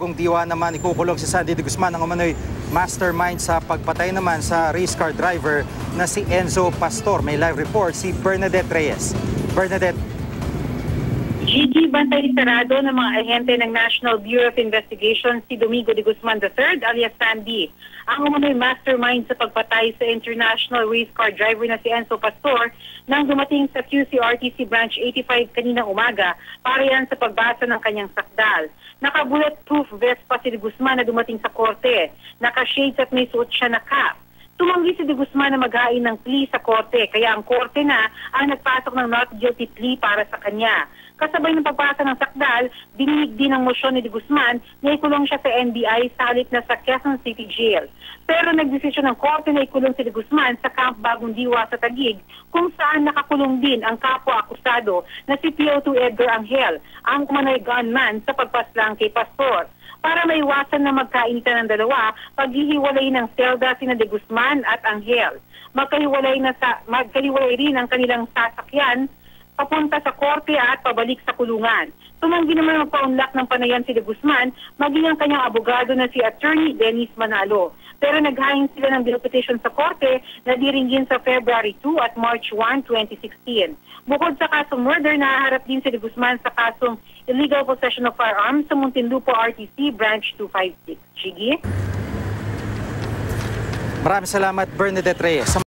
Kung diwa naman ikukulong si Sandy de Guzman ang umano'y mastermind sa pagpatay naman sa race car driver na si Enzo Pastor. May live report si Bernadette Reyes. Bernadette. Gigi, bantay sarado ng mga ahente ng National Bureau of Investigation si Domingo de Guzman III alias Sandy. Ang umano'y mastermind sa pagpatay sa international race car driver na si Enzo Pastor nang dumating sa QCRTC Branch 85 kaninang umaga para yan sa pagbasa ng kanyang sakdal. Naka-bulletproof vest pa si de Guzman na dumating sa korte. Naka-shades at may suot siya na cap. Tumanggi si de Guzman na maghain ng plea sa korte, kaya ang korte na ang nagpasok ng not guilty plea para sa kanya. Kasabay ng pagpasa ng sakdal, dininig din ang mosyon ni de Guzman na ikulong siya sa NBI sa halip na sa Quezon City Jail. Pero nagdesisyon ng korte na ikulong si de Guzman sa Camp Bagong Diwa sa Taguig, kung saan nakakulong din ang kapwa-akusado na si PO2 Edgar Angel, ang umano'y gunman sa pagpaslang kay Pastor. Para maiwasan na magkainitan ng dalawa, paghihiwalay ng selda sina de Guzman at Angel. Magkahiwalay rin ang kanilang sasakyan papunta sa korte at pabalik sa kulungan. Tumanggi naman magpaunlak ng panayan si de Guzman, maging ang kanyang abogado na si Attorney Dennis Manalo. Pero naghain sila ng bill petition sa korte na diringgin sa February 2 at March 1, 2016. Bukod sa kasong murder, nahaharap din si de Guzman sa kasong illegal possession of firearms sa Muntinlupa RTC Branch 256. Gigi? Maraming salamat, Bernadette Reyes.